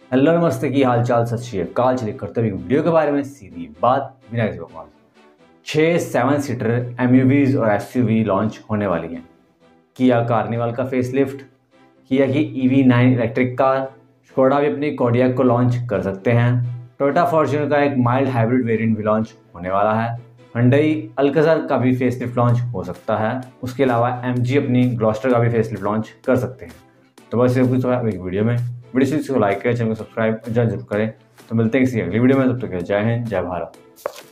Hello नमस्ते, की हाल चाल, सत श्री अकाल। चलिए करते हुए वीडियो के बारे में सीधी बात बिना किसी बकवास। 6 7 सीटर एमयूवीज और एसयूवी लॉन्च होने वाली हैं। किया कार्निवल का फेसलिफ्ट, किया की EV9 इलेक्ट्रिक कार, स्कोडा भी अपनी कोडियाक को लॉन्च कर सकते हैं। टोयोटा फॉर्च्यूनर का एक माइल्ड हाइब्रिड वेरिएंट भी लॉन्च होने वाला है। हुंडई अल्कज़र का भी फेसलिफ्ट लॉन्च हो सकता है। उसके अलावा MG अपनी ग्लॉस्टर का भी फेसलिफ्ट लॉन्च कर सकते हैं। तो बस ये कुछ एक वीडियो में वीडियो को लाइक करें, चैनल को सब्सक्राइब जरूर करें। तो मिलते हैं किसी अगली वीडियो में, तब तक जय हिंद, जय भारत।